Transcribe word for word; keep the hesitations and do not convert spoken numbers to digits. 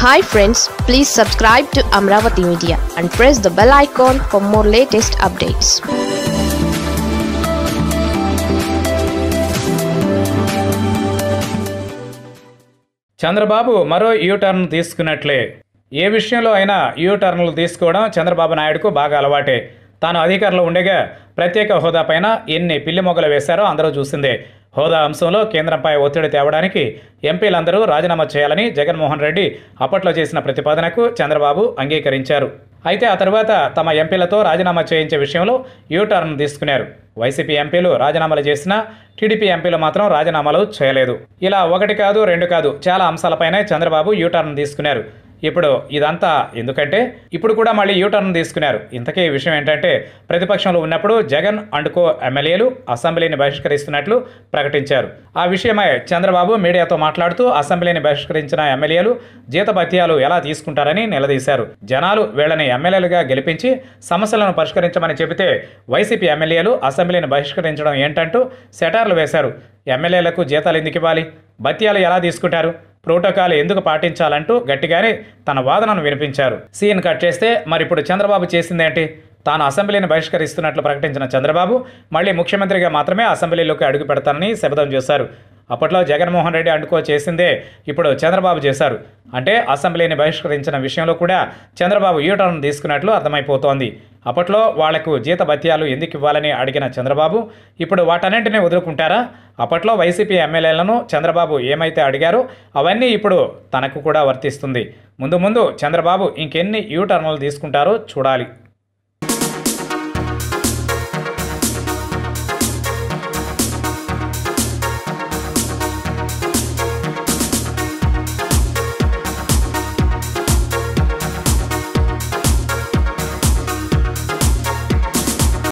Hi friends, please subscribe to Amravati Media and press the bell icon for more latest updates. Chandrababu మరో U turn తీసుకున్నట్లే. ఏ విషయంలో అయినా యూటర్న్లు తీసుకోవడం చంద్రబాబు నాయుడుకు బాగా అలవాటే. తాను అధికారంలో ఉండగా ప్రత్యేక హోదా పైన ఎన్ని పిల్లి మొగ్గలు వేశారో అందరూ చూసిందే. హోదా అంశంలో కేంద్రంపై ఒత్తిడి తేవడానికి ఎంపీలందరూ రాజీనామా చేయాలని జగన్మోహన్ రెడ్డి అప్పట్లో చేసిన ప్రతిపాదనకు చంద్రబాబు అంగీకరించారు. అయితే ఆ తర్వాత తమ ఎంపీలతో రాజీనామా చేయించే విషయంలో యూటర్న్ తీసుకున్నారు. వైసీపీ ఎంపీలు రాజీనామాలు చేసినా టీడీపీ ఎంపీలు మాత్రం రాజీనామాలు చేయలేదు. ఇలా ఒకటి కాదు రెండు కాదు చాలా అంశాలపైనే చంద్రబాబు యూటర్న్ తీసుకున్నారు. ఇప్పుడు ఇదంతా ఎందుకంటే ఇప్పుడు కూడా మళ్ళీ యూటర్న్ తీసుకున్నారు. ఇంతకీ విషయం ఏంటంటే ప్రతిపక్షంలో ఉన్నప్పుడు జగన్ అండ్ కో ఎమ్మెల్యేలు అసెంబ్లీని బహిష్కరిస్తున్నట్లు ప్రకటించారు. ఆ విషయమై చంద్రబాబు మీడియాతో మాట్లాడుతూ అసెంబ్లీని బహిష్కరించిన ఎమ్మెల్యేలు జీతభత్యాలు ఎలా తీసుకుంటారని నిలదీశారు. జనాలు వీళ్ళని ఎమ్మెల్యేలుగా గెలిపించి సమస్యలను పరిష్కరించమని చెబితే వైసీపీ ఎమ్మెల్యేలు అసెంబ్లీని బహిష్కరించడం ఏంటంటూ సెటార్లు వేశారు. ఎమ్మెల్యేలకు జీతాలు ఎందుకు ఇవ్వాలి, భత్యాలు ఎలా తీసుకుంటారు, ప్రోటోకాల్ ఎందుకు పాటించాలంటూ గట్టిగానే తన వాదనను వినిపించారు. సీన్ కట్ చేస్తే మరిప్పుడు చంద్రబాబు చేసిందేంటి? తాను అసెంబ్లీని బహిష్కరిస్తున్నట్లు ప్రకటించిన చంద్రబాబు మళ్ళీ ముఖ్యమంత్రిగా మాత్రమే అసెంబ్లీలోకి అడుగు పెడతానని శపథం చేశారు. అప్పట్లో జగన్మోహన్ రెడ్డి అండుకో చేసిందే ఇప్పుడు చంద్రబాబు చేశారు. అంటే అసెంబ్లీని బహిష్కరించిన విషయంలో కూడా చంద్రబాబు యూటర్న్ తీసుకున్నట్లు అర్థమైపోతోంది. అప్పట్లో వాళ్లకు జీతభత్యాలు ఎందుకు ఇవ్వాలని అడిగిన చంద్రబాబు ఇప్పుడు వాటన్నింటినీ వదులుకుంటారా? అప్పట్లో వైసీపీ ఎమ్మెల్యేలను చంద్రబాబు ఏమైతే అడిగారో అవన్నీ ఇప్పుడు తనకు కూడా వర్తిస్తుంది. ముందు ముందు చంద్రబాబు ఇంకెన్ని యూటర్న్లు తీసుకుంటారో చూడాలి.